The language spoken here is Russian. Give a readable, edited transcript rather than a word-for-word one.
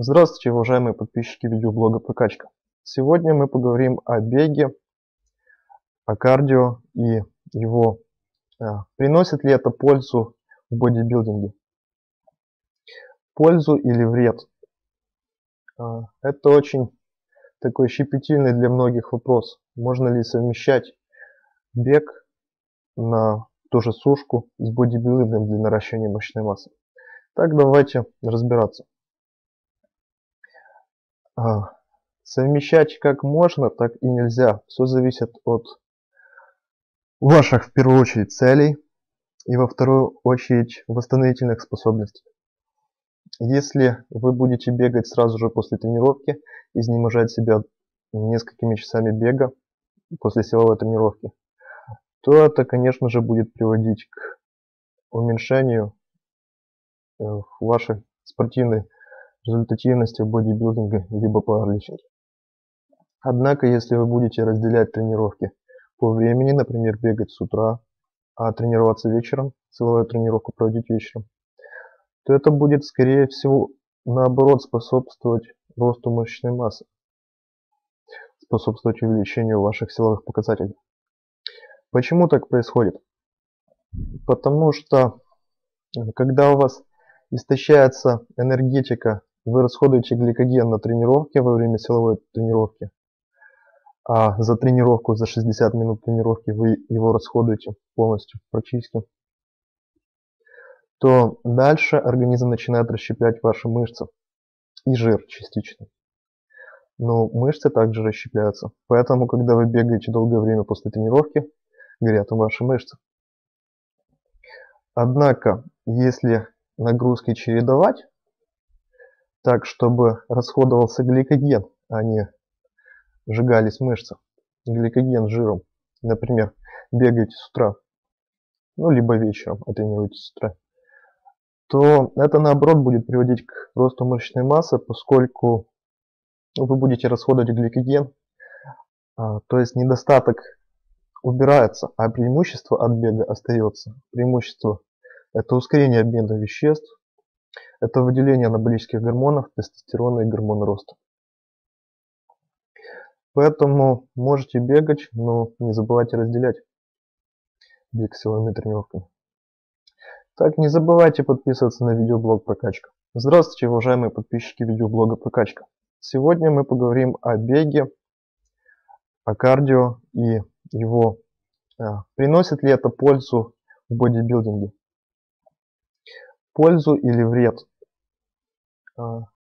Здравствуйте, уважаемые подписчики видеоблога Прокачка. Сегодня мы поговорим о беге, о кардио и его приносит ли это пользу в бодибилдинге. Пользу или вред? Это очень такой щепетильный для многих вопрос. Можно ли совмещать бег на ту же сушку с бодибилдингом для наращивания мышечной массы? Так, давайте разбираться. Совмещать как можно, так и нельзя. Все зависит от ваших, в первую очередь, целей и во вторую очередь восстановительных способностей. Если вы будете бегать сразу же после тренировки, изнеможать себя несколькими часами бега после силовой тренировки, то это, конечно же, будет приводить к уменьшению вашей спортивной результативности в бодибилдинге либо пауэрлифтинге. Однако, если вы будете разделять тренировки по времени, например, бегать с утра, а тренироваться вечером, силовую тренировку проводить вечером, то это будет, скорее всего, наоборот способствовать росту мышечной массы, способствовать увеличению ваших силовых показателей. Почему так происходит? Потому что, когда у вас истощается энергетика, вы расходуете гликоген на тренировке во время силовой тренировки, а за тренировку, за 60 минут тренировки вы его расходуете полностью, практически, то дальше организм начинает расщеплять ваши мышцы и жир частично. Но мышцы также расщепляются. Поэтому, когда вы бегаете долгое время после тренировки, горят ваши мышцы. Однако, если нагрузки чередовать, так, чтобы расходовался гликоген, а не сжигались мышцы, гликоген с жиром, например, бегаете с утра, либо вечером, а тренируетесь с утра, то это наоборот будет приводить к росту мышечной массы, поскольку вы будете расходовать гликоген, то есть недостаток убирается, а преимущество от бега остается. Преимущество – это ускорение обмена веществ, это выделение анаболических гормонов, тестостерона и гормона роста. Поэтому можете бегать, но не забывайте разделять бег с силовыми тренировками. Так, не забывайте подписываться на видеоблог Прокачка. Здравствуйте, уважаемые подписчики видеоблога Прокачка. Сегодня мы поговорим о беге, о кардио и его приносит ли это пользу в бодибилдинге. Пользу или вред?